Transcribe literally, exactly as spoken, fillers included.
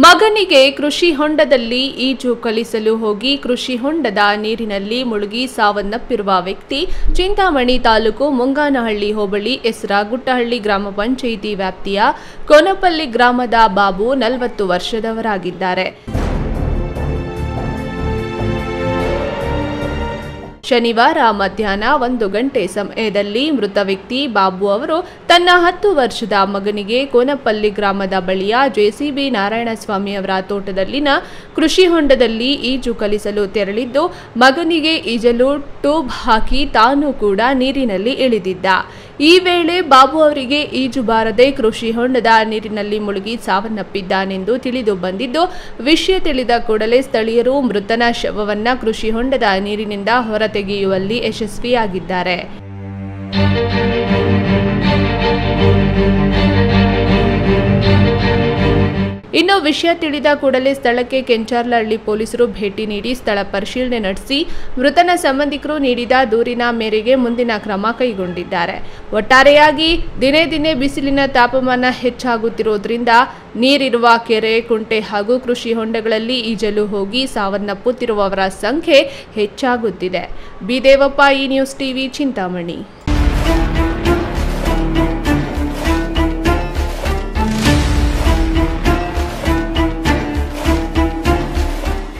ಮಗನಿಗೆ ಕೃಷಿ ಹೊಂಡದಲ್ಲಿ ಈಜು ಕಲಿಸಲು ಹೋಗಿ ಕೃಷಿ ಹೊಂಡದ ನೀರಿನಲ್ಲಿ ಮುಳುಗಿ ಸಾವನ್ನಪ್ಪಿರುವ ವ್ಯಕ್ತಿ ಚಿಂತಾಮಣಿ ತಾಲೂಕು ಮುಂಗಾನಹಳ್ಳಿ ಹೋಬಳಿ ಎಸ್ರಾಗುಟ್ಟಹಳ್ಳಿ ಗ್ರಾಮ ಪಂಚಾಯಿತಿ ವ್ಯಾಪ್ತಿಯ ಕೋನಪಲ್ಲಿ ಗ್ರಾಮದ ಬಾಬು ನಲವತ್ತು ವರ್ಷದವರಾಗಿದ್ದಾರೆ. ಶನಿವಾರ ಮಧ್ಯಾಹ್ನ ಒಂದು ಗಂಟೆ ಸಮಯದಲ್ಲಿ ಮೃತ ವ್ಯಕ್ತಿ ಬಾಬು ಅವರು ತನ್ನ ಹತ್ತು ವರ್ಷದ ಮಗನಿಗೆ ಕೋನಪಲ್ಲಿ ಗ್ರಾಮದ ಬಳಿಯ ಜೆಸಿಬಿ ನಾರಾಯಣಸ್ವಾಮಿ ಅವರ ತೋಟದಲ್ಲಿನ ಕೃಷಿ ಹೊಂಡದಲ್ಲಿ ಈಜು ಕಲಿಸಲು ತೆರಳಿದ್ದು ಮಗನಿಗೆ ಈಜಲು ಟ್ಯೂಬ್ ಹಾಕಿ ತಾನು ಕೂಡ ನೀರಿನಲ್ಲಿ ಇಳಿದಿದ್ದ. ಈ ವೇಳೆ ಬಾಬು ಅವರಿಗೆ ಈಜು ಬಾರದೆ ಕೃಷಿ ಹೊಂಡದ ನೀರಿನಲ್ಲಿ ಮುಳುಗಿ ಸಾವನ್ನಪ್ಪಿದ್ದಾನೆಂದು ತಿಳಿದು ಬಂದಿದ್ದು, ವಿಷಯ ತಿಳಿದ ಕೂಡಲೇ ಸ್ಥಳೀಯರು ಮೃತನ ಶವವನ್ನ ಕೃಷಿ ಹೊಂಡದ ನೀರಿನಿಂದ ಹೊರತೆಗೆಯುವಲ್ಲಿ ಯಶಸ್ವಿಯಾಗಿದ್ದಾರೆ. ಇನ್ನು ವಿಷಯ ತಿಳಿದ ಕೂಡಲೇ ಸ್ಥಳಕ್ಕೆ ಕೆಂಚಾರ್ಲಹಳ್ಳಿ ಪೊಲೀಸರು ಭೇಟಿ ನೀಡಿ ಸ್ಥಳ ಪರಿಶೀಲನೆ ನಡೆಸಿ ಮೃತನ ಸಂಬಂಧಿಕರು ನೀಡಿದ ದೂರಿನ ಮೇರೆಗೆ ಮುಂದಿನ ಕ್ರಮ ಕೈಗೊಂಡಿದ್ದಾರೆ. ಒಟ್ಟಾರೆಯಾಗಿ ದಿನೇ ದಿನೇ ಬಿಸಿಲಿನ ತಾಪಮಾನ ಹೆಚ್ಚಾಗುತ್ತಿರುವುದರಿಂದ ನೀರಿರುವ ಕೆರೆ, ಕುಂಟೆ ಹಾಗೂ ಕೃಷಿ ಹೊಂಡಗಳಲ್ಲಿ ಈಜಲು ಹೋಗಿ ಸಾವನ್ನಪ್ಪುತ್ತಿರುವವರ ಸಂಖ್ಯೆ ಹೆಚ್ಚಾಗುತ್ತಿದೆ. ಬಿ ದೇವಪ್ಪ, ಈ ನ್ಯೂಸ್ ಟಿವಿ, ಚಿಂತಾಮಣಿ.